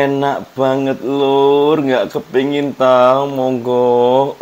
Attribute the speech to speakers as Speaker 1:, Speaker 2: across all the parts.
Speaker 1: enak banget lur, nggak kepingin tahu, monggo.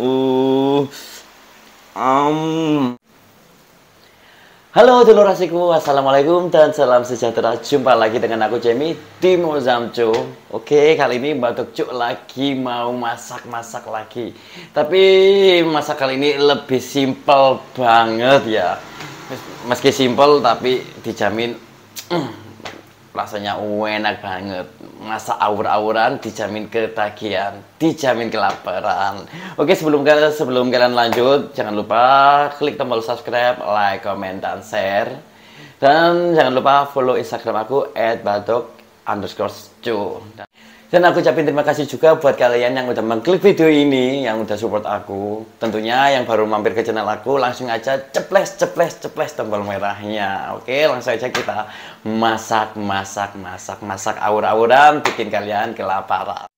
Speaker 1: Halo dulur asiku, assalamualaikum dan salam sejahtera. Jumpa lagi dengan aku Jamie di Mozamco. Oke, kali ini Mbak Dokcuk lagi mau masak lagi. Tapi masak kali ini lebih simpel banget ya. Meski simpel tapi dijamin rasanya enak banget. Masak awur-awuran dijamin ketagihan, dijamin kelaparan. Oke, sebelum kalian lanjut, jangan lupa klik tombol subscribe, like, comment, dan share. Dan jangan lupa follow Instagram aku @badok_cu. Dan aku ucapin terima kasih juga buat kalian yang udah mengklik video ini, yang udah support aku. Tentunya yang baru mampir ke channel aku, langsung aja ceples tombol merahnya. Oke, langsung aja kita masak awur-awuran, bikin kalian kelaparan.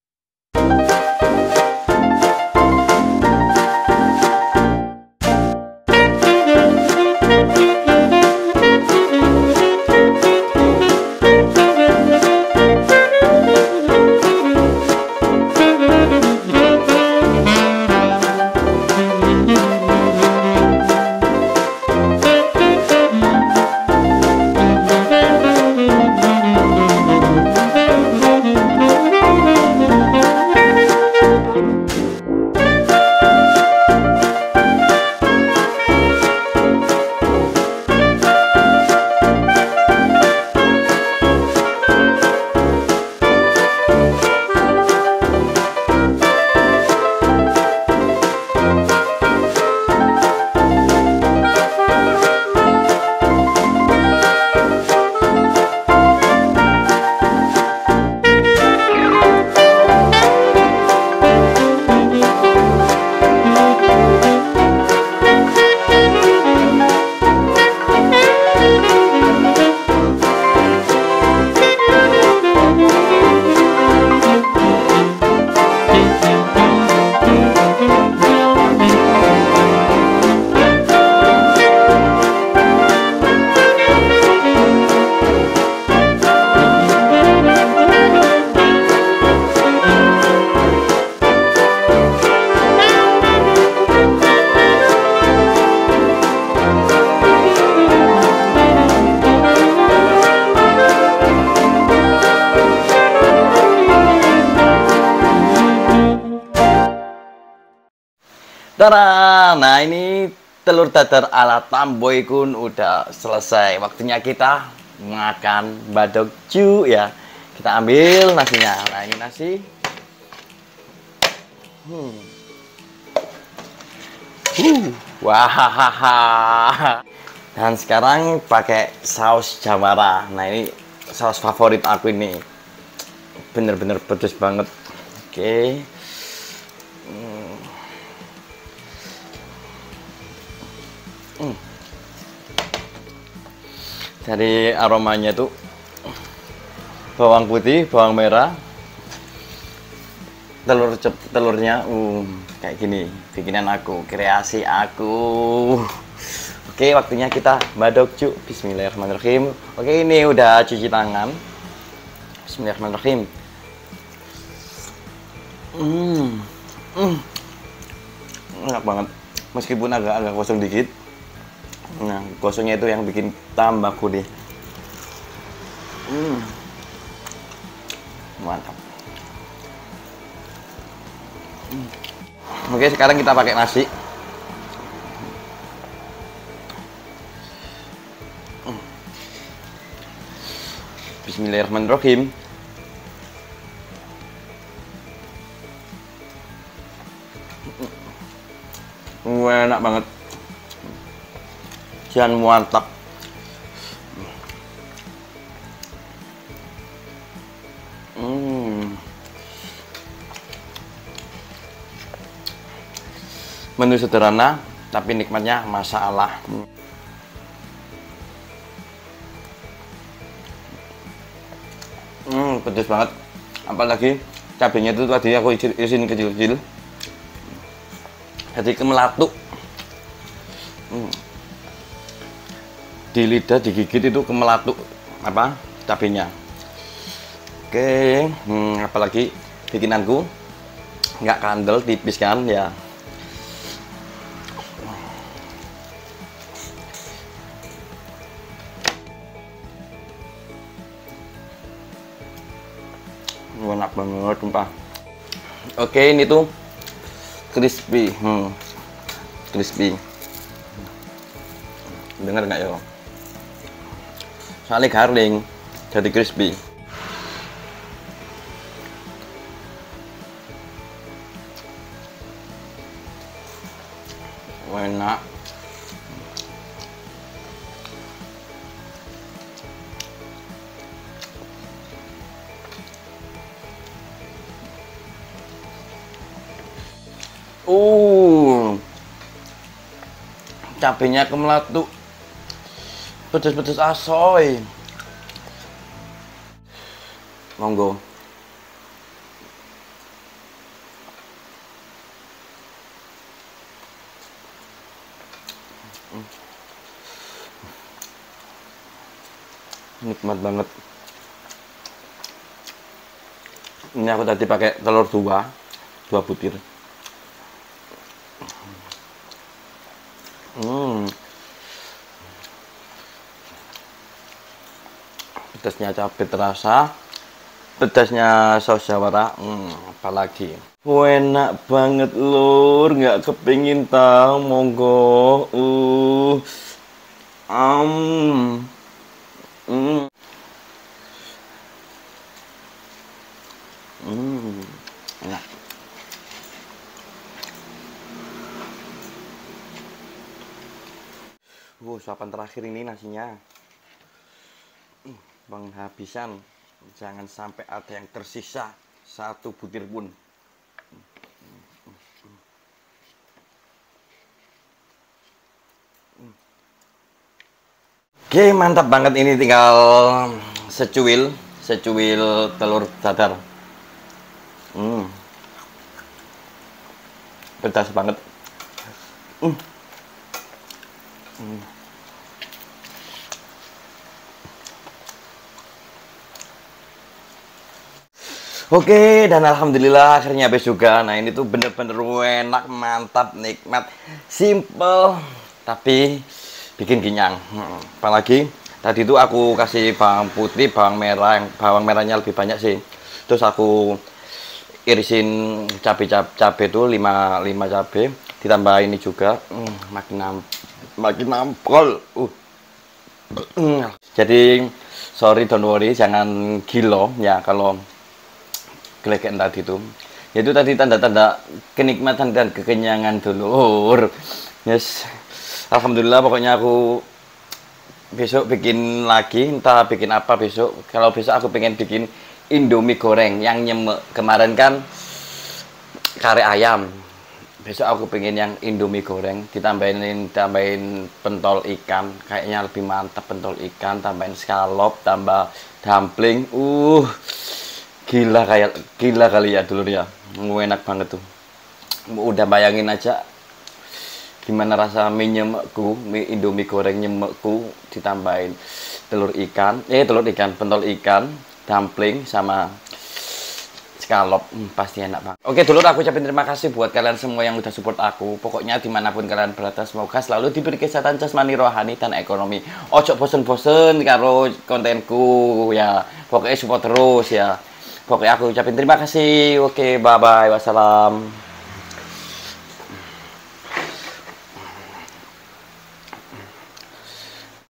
Speaker 1: Tada! Nah, ini telur dadar ala Tamboy Kun udah selesai. Waktunya kita makan badokcu ya. Kita ambil nasinya. Nah, ini nasi. Wah. Dan sekarang pakai saus jawara. Nah, ini saus favorit aku ini. Bener-bener pedes banget. Oke. Dari aromanya tuh bawang putih, bawang merah, telurnya kayak gini, bikinan aku, kreasi aku. Oke, waktunya kita badokcu. Bismillahirrahmanirrahim. Oke, ini udah cuci tangan. Bismillahirrahmanirrahim. Enak banget, meskipun agak kosong dikit. Nah, gosongnya itu yang bikin tambah gurih. Mantap. Oke, sekarang kita pakai nasi. Bismillahirrahmanirrahim. Enak banget. Jangan mantap. Menu sederhana tapi nikmatnya masya Allah. Pedes banget. Apalagi cabenya itu tadi aku isiin kecil-kecil. Jadi kemelatu. Di lidah digigit itu kemelatu cabenya. Oke, apalagi bikinanku nggak kandel, tipis kan ya. Enak banget, sumpah. Oke, ini tuh crispy, crispy. Dengar nggak ya? Soalnya garing, jadi crispy. Enak. Cabenya kemelatu, pedes-pedes asoy. Monggo. Nikmat banget. Ini aku tadi pakai telur dua butir. Pedasnya cabai terasa, pedasnya saus jawara, apalagi. Enak banget lur, nggak kepingin tahu, monggo. Enak. Suapan terakhir ini nasinya. Penghabisan, jangan sampai ada yang tersisa satu butir pun. Oke, mantap banget. Ini tinggal secuil telur dadar. Pedas banget. Oke, dan alhamdulillah akhirnya habis juga. Nah, ini tuh bener-bener enak, mantap, nikmat, simple, tapi bikin kenyang. Apalagi tadi tuh aku kasih bawang putih, bawang merah, yang bawang merahnya lebih banyak sih. Terus aku irisin cabai tuh 5 cabai, ditambah ini juga, makin nampol. Jadi sorry, don't worry, jangan gilo ya kalau gelegean tadi tuh. Itu tadi tanda-tanda kenikmatan dan kekenyangan dulur. Yes. Alhamdulillah, pokoknya aku besok bikin lagi, entah bikin apa besok. Kalau besok aku pengen bikin Indomie goreng yang nyemek. Kemarin kan kare ayam. Besok aku pengen yang Indomie goreng, tambahin pentol ikan. Kayaknya lebih mantap pentol ikan, tambahin scallop, tambah dumpling. Gila kali ya dulur ya. Enak banget tuh. Udah bayangin aja gimana rasa mie nyemekku, mie Indomie goreng nyemekku, ditambahin pentol ikan, dumpling sama scallop. Pasti enak banget. Oke dulur, aku ucapin terima kasih buat kalian semua yang udah support aku. Pokoknya dimanapun kalian berada, semoga selalu diberi kesehatan jasmani, rohani, dan ekonomi. Ojo bosen-bosen karo kontenku ya. Pokoknya support terus ya. Pokoknya aku ucapin terima kasih. Oke, bye-bye. Wassalam.